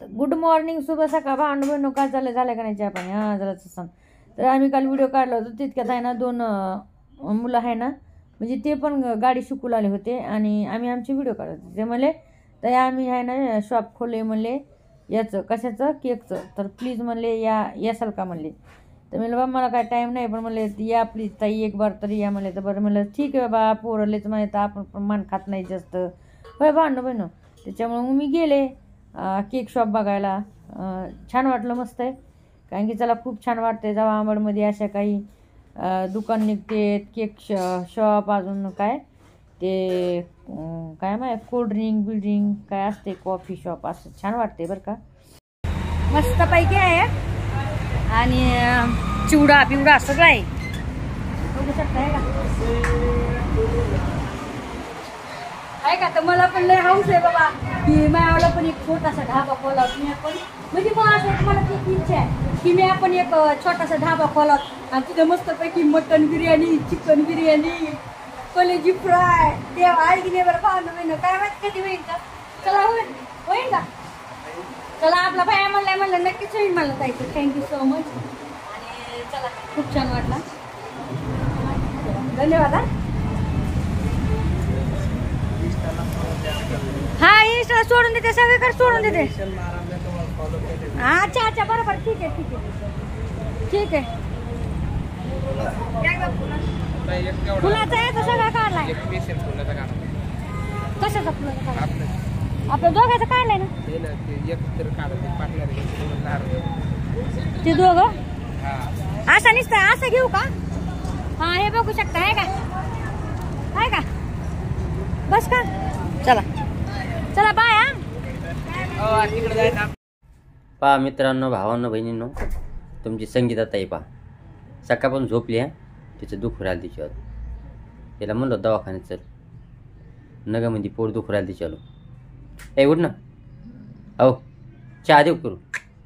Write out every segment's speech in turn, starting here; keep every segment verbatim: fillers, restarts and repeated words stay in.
Good morning, शुभ सकाळ भांडू बहिणू. काय चाललं, झालं का नाही चहा पाणी? हां झालं सांग. तर आम्ही काल व्हिडिओ काढला होता, तितक्यात आहे ना दोन मुलं आहे ना, म्हणजे ते पण गाडी शिकू आले होते आणि आम्ही आमचे व्हिडिओ काढत होते. ते म्हणले तर आम्ही आहे ना शॉप खोलले म्हणले याचं कशाचं केकचं, तर प्लीज म्हणले या यासाल का म्हणले. तर म्हणलं बाबा मला काय टाईम नाही, पण म्हणले या प्लीज ताई एक बार तरी या म्हणले. तर बरं म्हणलं ठीक आहे बाबा, पोरलेच माहीत तर आपण पण मान खात नाही जास्त होय भांडू बहिणू. त्याच्यामुळे मग मी गेले केक शॉप बघायला. छान वाटलं, मस्त आहे. कारण की चला खूप छान वाटते जेव्हा आंबडमध्ये अशा काही दुकान निघते, केक श शॉप अजून काय ते काय माहीत कोल्ड्रिंक बिल्ड्रिंक काय असते, कॉफी शॉप असं छान वाटते बरं का. मस्तपैकी आहे आणि चिवडा पिवडा सगळं आहे, बघू शकता आहे का आहे का. तर मला पण लय हाऊस आहे बाबा की माझ्याला पण एक छोटासा ढाबा खोला मी आपण, म्हणजे मला असं मला खूप इच्छा आहे की मी आपण एक छोटासा ढाबा खोला आणि तिथे मस्तपैकी मटन बिर्याणी, चिकन बिर्याणी, कलेजी फ्राय ते आहे की नाही बरं पाहणं महिनं काय माहिती कधी होईल का. चला होईल होईल का. चला आपला भाया म्हणलाय म्हणलं नक्कीच होईल मला जायचं. थँक्यू सो मच आणि चला खूप छान वाटला, धन्यवाद. हा इंस्टा सोडून देते, सगळीकडे सोडून देते. अच्छा अच्छा बरोबर, ठीक आहे ठीक आहे ठीक आहे. फुलाचा आहे तो सगळा काढलाय. कशाचा फुलाचा काढलाय? आपल्या दोघांचं काढलाय ना ते दोघं. असं नुसतं असं घेऊ का? हा हे बघू शकता आहे का, आहे का बस का. चला चला बाय. हा पहा मित्रांनो, भावांनो, बहिणींनो, तुमची संगीताताई पहा सकाळपासून झोपली आहे. तिचं दुःख राहिलं तिच्यावर. तिला म्हणलं दवाखान्यात चल, नग म्हणजे पोट दुःख राहिलं तिच्यावर. ए उठ ना, अहो चहा देऊ करू.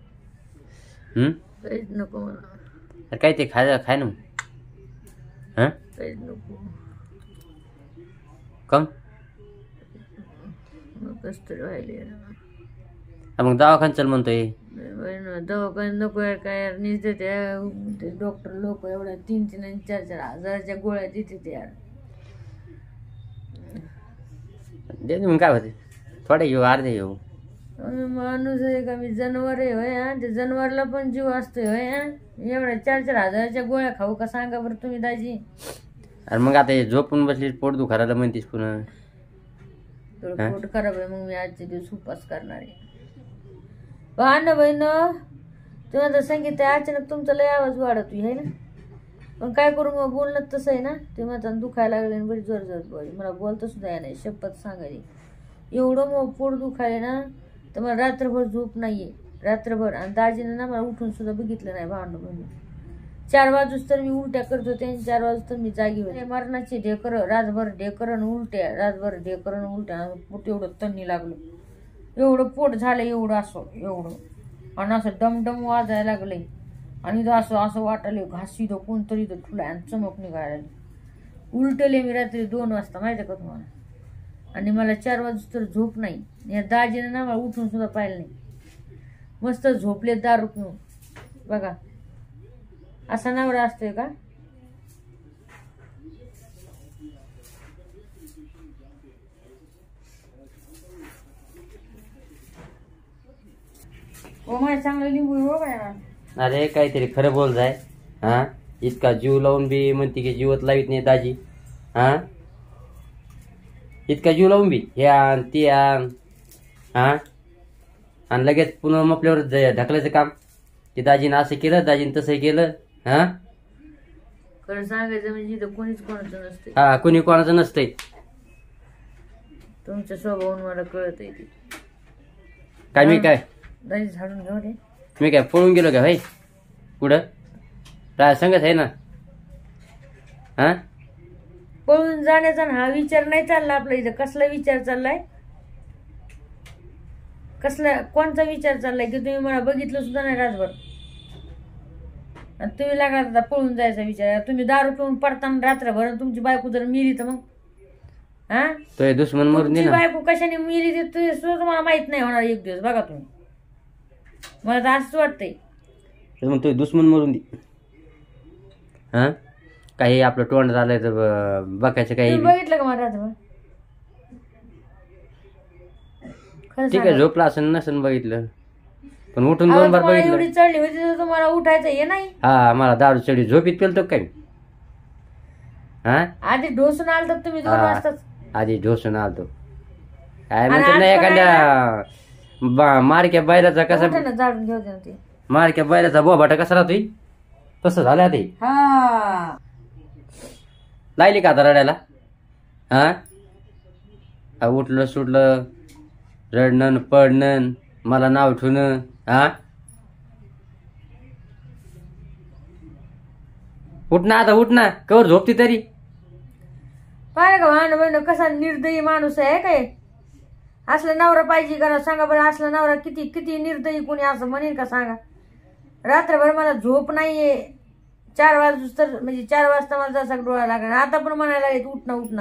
काहीच नको मला. अरे काय ते खाय खाय ना मग. हां काहीच नको. कम कष्ट राहिले मग दवाखान्यात चल म्हणतोय. दवाखान्यात नको यार, काय यार निघते ते डॉक्टर लोक एवढ्या तीन तीन आणि चार चार हजाराच्या गोळ्या देते ते यार. दे मग काय होते, थोडे घेऊ अर्धे घेऊ. माणूस आहे का मी, जनावर आहे होय. हा ते जनावरला पण जीव असतोय होय. हा एवढ्या चार चार हजाराच्या गोळ्या खाऊ का सांगा बरं तुम्ही दाजी. अरे मग आता झोपून बसली पोट दुखायला म्हणतीस पुन्हा. थोडं पोट खराब आहे, मग मी आजचे दिवस उपास करणार आहे. भांड बहिण तुम्ही आता सांगितलं अचानक तुमचा लय आवाज वाढतो आहे ना, पण काय करू मग बोलणं तसं आहे ना. ते माझा दुखायला लागले बरी जोर जोर बोल, मला बोलता सुद्धा या नाही शपथ सांगायची. एवढं मग पोट दुखायला ना तर मला रात्रभर झोप नाहीये रात्रभर. आणि दाजीनं ना मला उठून सुद्धा बघितलं नाही. भांडू बहिण चार वाजूस तर मी उलट्या करत होते आणि चार वाजूस तर मी जागी होते. मरणाची ढेकर रातभर ढेकर आणि उलट्या, रातभर ढेकर आणि उलट्या. पोट एवढं तन्नी लागलं, एवढं पोट झालं एवढं असं एवढं, आणि असं डमडम वाजायला लागलंय. आणि असं असं वाटायला घासी तो कोणतरी तो ठुलाय आणि चमक निघायला. उलटले मी रात्री दोन वाजता माहिती का तुम्हाला. आणि मला चार वाजता तर झोप नाही. या दाजीनं ना मला उठून सुद्धा पाहिलं नाही. मस्त झोपले दारू पिऊन बघा. असा नवरा असतोय का. ओ माय चांगलं लिंबू हो काय. अरे काहीतरी खरं बोल जाय. हा इतका जीव लावून बी म्हणते की जीवत लावित नाही दाजी. हा इतका जीव लावून बी हे आण ती आण. हा आणि लगेच पुन्हा आपल्यावर ढकलायचं काम की दाजीनं असं केलं, दाजीनं तसं केलं. हा खरं सांगायचं म्हणजे तर कोणीच कोणाचं नसते. हा कोणी कोणाचं नसतंय. तुमच्या स्वभावाहून मला कळत आहे. काय मी काय दाजी झाडून घेऊ रे. मी काय पळून गेलो का भाई पुढं राय सांगत आहे ना. हा पळून जाण्याचा हा विचार नाही चालला आपला इथं. कसला विचार चाललाय, कसला कोणता विचार चाललाय की तुम्ही मला बघितलं सुद्धा नाही रातभर आणि तुम्ही लागला आता पळून जायचा विचार. तुम्ही दारू पिऊन पडताना रात्रभर तुमची बायको जर मिली तर मग हा तो दुश्मन मरून दे ना. बायको कशाने मिली ते सुद्धा मला माहित नाही होणार एक दिवस. बघा तुम्ही मला तर असंच वाटतंय. तर मग तो दुश्मन मरून दे. हां काही आपलं तोंडात आलंय तर ब- बघायचं काही तुम्ही बघितलं का मला रात्रभर? खरं ठीक आहे, सांगा. झोपला असं नसन बघितलं, पण उठून अहो, दोन बार तुम्हाला बघितलं. एवढी चढली होती तर तुम्हाला उठायचं हे नाही. हा मला दारू चढी झोपीत पेलतो काय. हा आधी ढोसून आलं तर तुम्ही दोन हा. वाजताच. आधी ढोसून आलतो. काय आणि म्हणतात आज ना पण एखाद्या बा- मारक्या बैलाचा कसा उठा ना, झाडून घेऊ दे ना ते. मारक्या बैलाचा बोबाटा कसा राहतोय तसं झालं ते. हा लागली का आता रडायला? हा हा, उठलं सुटलं रडणं पडणं मला नाव ठेवणं. हा उठ ना आता, उठ ना, कवर झोपती तरी. पाहिलं का भांडण बहिण कसा निर्दयी माणूस आहे काय. असला नवरा पाहिजे का ना सांगा बरं. असला नवरा किती किती निर्दयी कोणी असं म्हणेल का सांगा. रात्रभर मला झोप नाहीये. चार वाजता तर म्हणजे चार वाजता मला जसा डोळा लागला. आता पण म्हणायला लागले उठणं उठणं.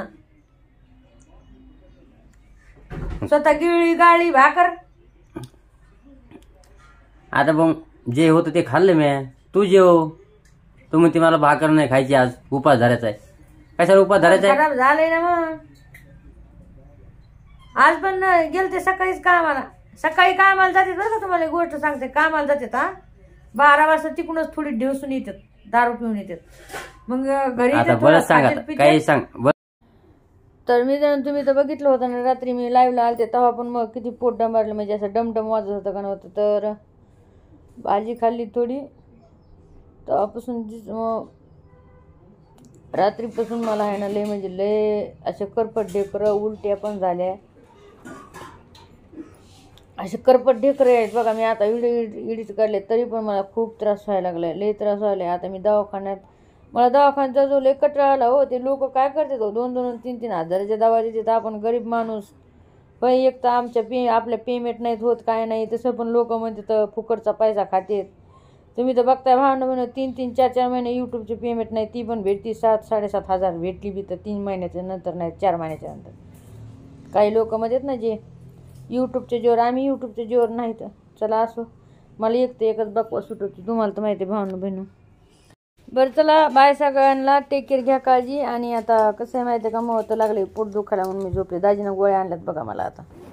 स्वतः गिळली गाळली भाकर. आता मग जे होतं ते खाल्लं मी. तू जेव. तू म्हणते मला भाकर नाही खायची, आज उपास धरायचा आहे. कशाला उपास धरायचा आहे? खराब झालंय ना मग. आज पण गेलते सकाळीच कामाला. सकाळी कामाला जाते बरं का, तुम्हाला एक गोष्ट सांगते. कामाला जाते हा बारा वाजता तिकडूनच थोडी ढेवसून येतात, दारू पिऊन येतात. मग घरी आता येतात, बरं थोडं सांग, खातात, आता पितात. काही सांग बरं. तर मी जण तुम्ही तर बघितलं होतं ना रात्री मी लाईव्हला आलते तेव्हा पण मग किती पोट डंबारलं, म्हणजे असं डमडम वाजत होतं का नव्हतं. तर भाजी खाल्ली थोडी तेव्हापासून जी- मग रात्रीपासून मला आहे ना लय म्हणजे लय असे करपट ढेकरं उलट्या पण झाल्या. असे करपट ढेकरं आहेत बघा. मी आता व्हिडिओ एडिट काढले तरी पण मला खूप त्रास व्हायला लागलाय, लय त्रास व्हायला. आता मी दवाखान्यात, मला दवाखान्यात जो लय कटाळा आला हो. ते लोक काय करतात हो, दोन दोन तीन तीन हजाराच्या दवा देतात. आपण गरीब माणूस पण एक तर आमच्या पे आपल्या पेमेंट नाहीत होत काय नाही. तसं पण लोक म्हणतात फुकटचा पैसा खातेत. तुम्ही तर बघताय भावना म्हणून तीन तीन चार चार महिने यूट्यूबची पेमेंट नाही, ती पण भेटती सात साडेसात हजार भेटली बी तर तीन महिन्याच्या नंतर नाही, चार महिन्याच्या नंतर. काही लोक म्हणतात ना जे यूट्यूबच्या जोर, आम्ही यूट्यूबच्या जोर नाही. तर चला असो, मला एक तर एकच बकवा सुटवती, तुम्हाला तर माहिती आहे भावना बहिणू. बरं चला बाय सगळ्यांना, टेक केअर, घ्या काळजी. आणि आता कसं आहे माहिती आहे का, मग तर लागले पोट दुखायला म्हणून मी झोपले. दाजीनं गोळ्या आणल्यात बघा मला आता.